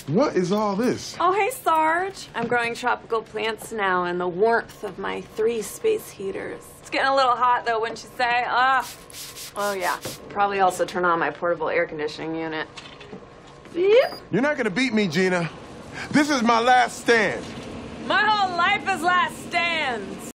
What is all this? Oh, hey, Sarge. I'm growing tropical plants now in the warmth of my 3 space heaters. It's getting a little hot, though, wouldn't you say? Oh, yeah. Probably also turn on my portable air conditioning unit. Yep. You're not gonna beat me, Gina. This is my last stand. My whole life is last stands.